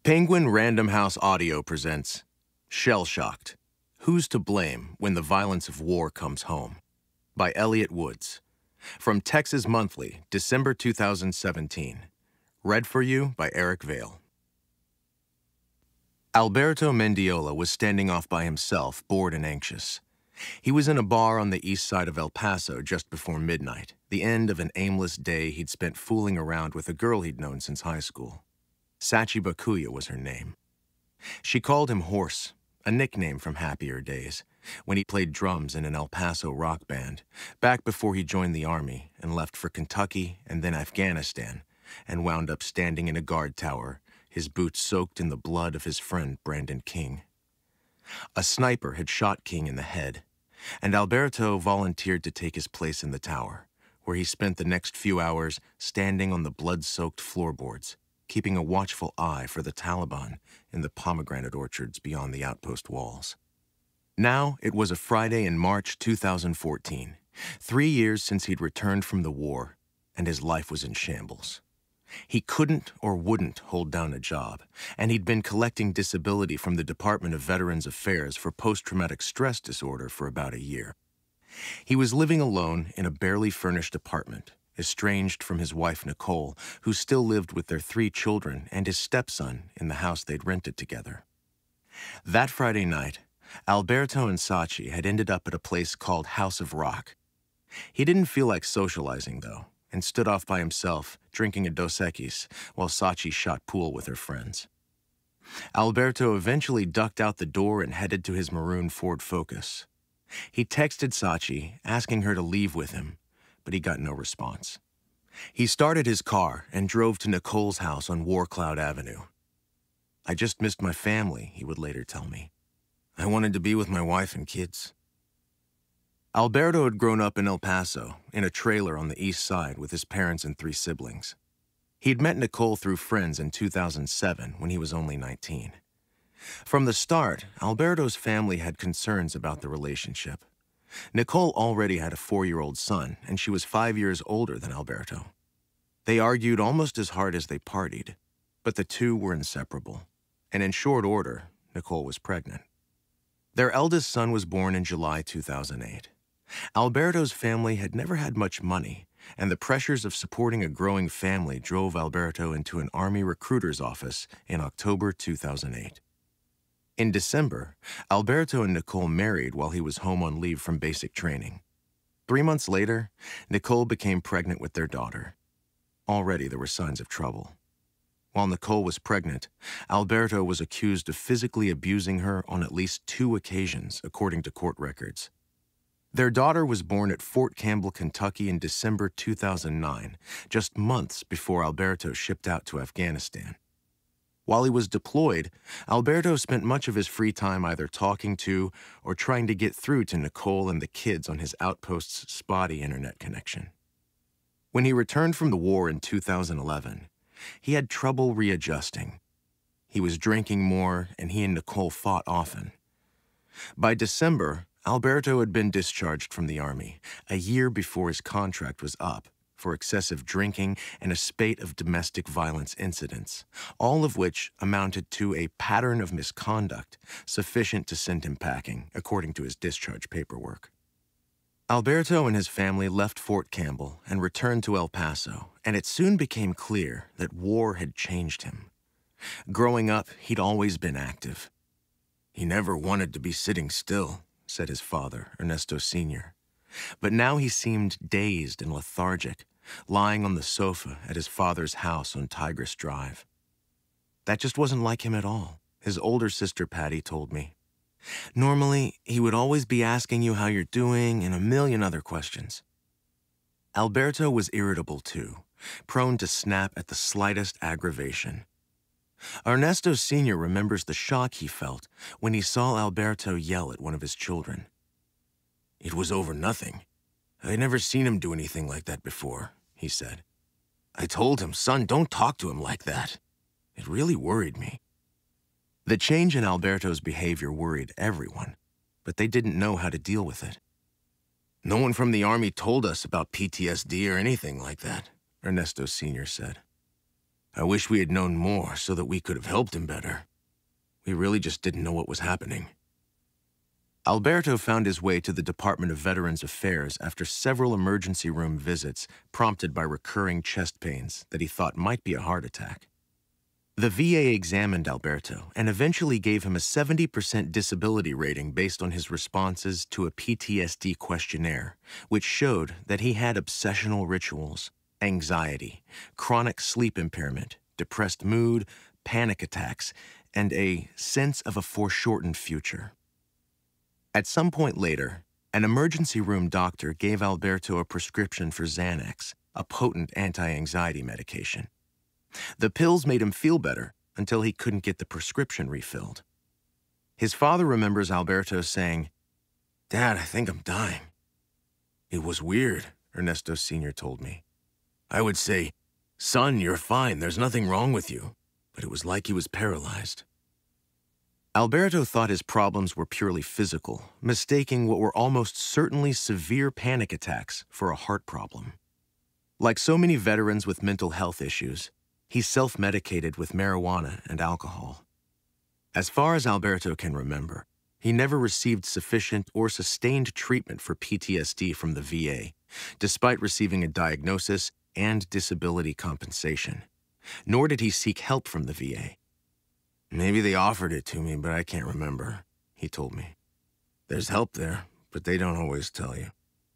Penguin Random House Audio presents Shell-Shocked, Who's to Blame When the Violence of War Comes Home? By ELLIOTT WOODS. From Texas Monthly, December 2017. Read for you by Vale. Alberto Mendiola was standing off by himself, bored and anxious. He was in a bar on the east side of El Paso just before midnight, the end of an aimless day he'd spent fooling around with a girl he'd known since high school. Sachi Bakuya was her name. She called him Horse, a nickname from happier days, when he played drums in an El Paso rock band, back before he joined the Army and left for Kentucky and then Afghanistan, and wound up standing in a guard tower, his boots soaked in the blood of his friend Brandon King. A sniper had shot King in the head, and Alberto volunteered to take his place in the tower, where he spent the next few hours standing on the blood-soaked floorboards, keeping a watchful eye for the Taliban in the pomegranate orchards beyond the outpost walls. Now it was a Friday in March 2014, 3 years since he'd returned from the war, and his life was in shambles. He couldn't or wouldn't hold down a job, and he'd been collecting disability from the Department of Veterans Affairs for post-traumatic stress disorder for about a year. He was living alone in a barely furnished apartment, estranged from his wife Nicole, who still lived with their 3 children and his stepson in the house they'd rented together. That Friday night, Alberto and Sachi had ended up at a place called House of Rock. He didn't feel like socializing, though, and stood off by himself, drinking a Dos Equis, while Sachi shot pool with her friends. Alberto eventually ducked out the door and headed to his maroon Ford Focus. He texted Sachi, asking her to leave with him, but he got no response. He started his car and drove to Nicole's house on War Cloud Avenue. "I just missed my family," he would later tell me. "I wanted to be with my wife and kids." Alberto had grown up in El Paso, in a trailer on the east side with his parents and 3 siblings. He'd met Nicole through friends in 2007 when he was only 19. From the start, Alberto's family had concerns about the relationship. Nicole already had a 4-year-old son, and she was 5 years older than Alberto. They argued almost as hard as they partied, but the two were inseparable, and in short order, Nicole was pregnant. Their eldest son was born in July 2008. Alberto's family had never had much money, and the pressures of supporting a growing family drove Alberto into an Army recruiter's office in October 2008. In December, Alberto and Nicole married while he was home on leave from basic training. 3 months later, Nicole became pregnant with their daughter. Already there were signs of trouble. While Nicole was pregnant, Alberto was accused of physically abusing her on at least 2 occasions, according to court records. Their daughter was born at Fort Campbell, Kentucky in December 2009, just months before Alberto shipped out to Afghanistan. While he was deployed, Alberto spent much of his free time either talking to or trying to get through to Nicole and the kids on his outpost's spotty internet connection. When he returned from the war in 2011, he had trouble readjusting. He was drinking more, and he and Nicole fought often. By December, Alberto had been discharged from the Army, a year before his contract was up, for excessive drinking and a spate of domestic violence incidents, all of which amounted to a pattern of misconduct sufficient to send him packing, according to his discharge paperwork. Alberto and his family left Fort Campbell and returned to El Paso, and it soon became clear that war had changed him. Growing up, he'd always been active. "He never wanted to be sitting still," said his father, Ernesto Sr. But now he seemed dazed and lethargic, lying on the sofa at his father's house on Tigris Drive. That just wasn't like him at all, his older sister Patty told me. Normally, he would always be asking you how you're doing and a million other questions. Alberto was irritable too, prone to snap at the slightest aggravation. Ernesto Sr. remembers the shock he felt when he saw Alberto yell at one of his children. "It was over nothing. I'd never seen him do anything like that before," he said. "I told him, 'Son, don't talk to him like that.' It really worried me." The change in Alberto's behavior worried everyone, but they didn't know how to deal with it. "No one from the Army told us about PTSD or anything like that," Ernesto Sr. said. I wish we had known more so that we could have helped him better. We really just didn't know what was happening. Alberto found his way to the Department of Veterans Affairs after several emergency room visits prompted by recurring chest pains that he thought might be a heart attack. The VA examined Alberto and eventually gave him a 70% disability rating based on his responses to a PTSD questionnaire, which showed that he had obsessional rituals, anxiety, chronic sleep impairment, depressed mood, panic attacks, and a sense of a foreshortened future. At some point later, an emergency room doctor gave Alberto a prescription for Xanax, a potent anti-anxiety medication. The pills made him feel better until he couldn't get the prescription refilled. His father remembers Alberto saying, "Dad, I think I'm dying." "It was weird," Ernesto Sr. told me. "I would say, 'Son, you're fine, there's nothing wrong with you,' but it was like he was paralyzed." Alberto thought his problems were purely physical, mistaking what were almost certainly severe panic attacks for a heart problem. Like so many veterans with mental health issues, he self-medicated with marijuana and alcohol. As far as Alberto can remember, he never received sufficient or sustained treatment for PTSD from the VA, despite receiving a diagnosis and disability compensation. Nor did he seek help from the VA. "Maybe they offered it to me, but I can't remember," he told me. "There's help there, but they don't always tell you."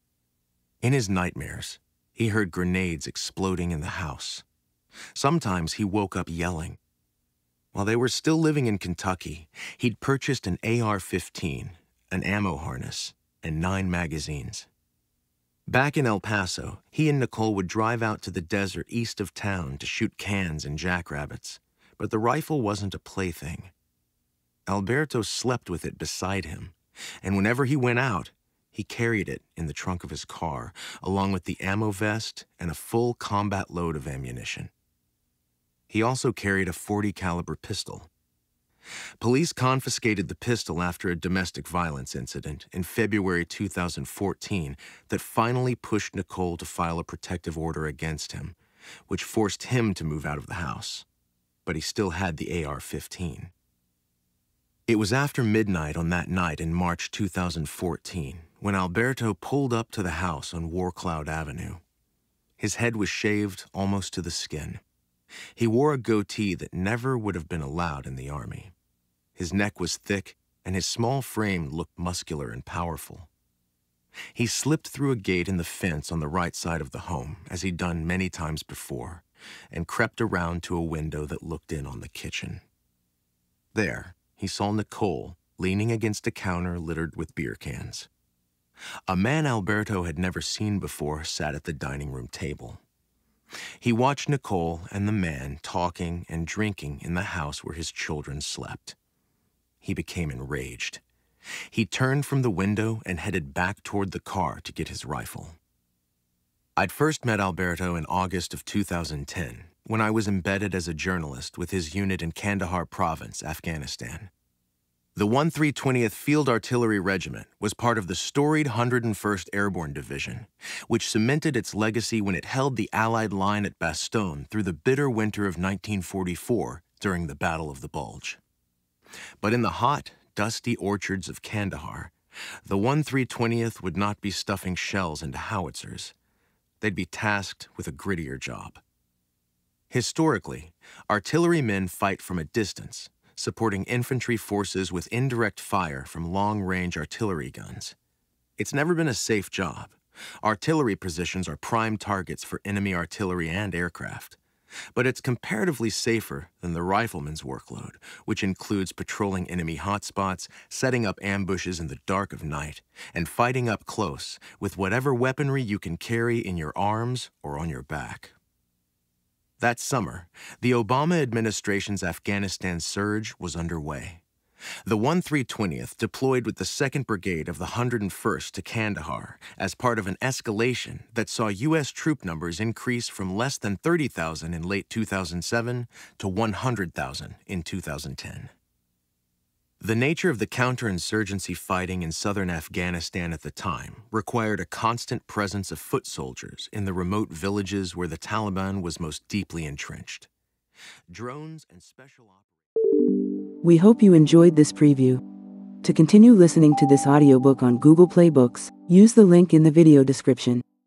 In his nightmares, he heard grenades exploding in the house. Sometimes he woke up yelling. While they were still living in Kentucky, he'd purchased an AR-15, an ammo harness, and 9 magazines. Back in El Paso, he and Nicole would drive out to the desert east of town to shoot cans and jackrabbits, but the rifle wasn't a plaything. Alberto slept with it beside him, and whenever he went out, he carried it in the trunk of his car, along with the ammo vest and a full combat load of ammunition. He also carried a .40 caliber pistol. Police confiscated the pistol after a domestic violence incident in February 2014 that finally pushed Nicole to file a protective order against him, which forced him to move out of the house. But he still had the AR-15. It was after midnight on that night in March 2014 when Alberto pulled up to the house on War Cloud Avenue. His head was shaved almost to the skin. He wore a goatee that never would have been allowed in the Army. His neck was thick, and his small frame looked muscular and powerful. He slipped through a gate in the fence on the right side of the home, as he'd done many times before, and crept around to a window that looked in on the kitchen. There, he saw Nicole leaning against a counter littered with beer cans. A man Alberto had never seen before sat at the dining room table. He watched Nicole and the man talking and drinking in the house where his children slept. He became enraged. He turned from the window and headed back toward the car to get his rifle. I'd first met Alberto in August of 2010, when I was embedded as a journalist with his unit in Kandahar Province, Afghanistan. The 1320th Field Artillery Regiment was part of the storied 101st Airborne Division, which cemented its legacy when it held the Allied line at Bastogne through the bitter winter of 1944 during the Battle of the Bulge. But in the hot, dusty orchards of Kandahar, the 1320th would not be stuffing shells into howitzers. They'd be tasked with a grittier job. Historically, artillerymen fight from a distance, supporting infantry forces with indirect fire from long-range artillery guns. It's never been a safe job. Artillery positions are prime targets for enemy artillery and aircraft. But it's comparatively safer than the rifleman's workload, which includes patrolling enemy hotspots, setting up ambushes in the dark of night, and fighting up close with whatever weaponry you can carry in your arms or on your back. That summer, the Obama administration's Afghanistan surge was underway. The 1320th deployed with the 2nd Brigade of the 101st to Kandahar as part of an escalation that saw U.S. troop numbers increase from less than 30,000 in late 2007 to 100,000 in 2010. The nature of the counterinsurgency fighting in southern Afghanistan at the time required a constant presence of foot soldiers in the remote villages where the Taliban was most deeply entrenched. Drones and special We hope you enjoyed this preview. To continue listening to this audiobook on Google Play Books, use the link in the video description.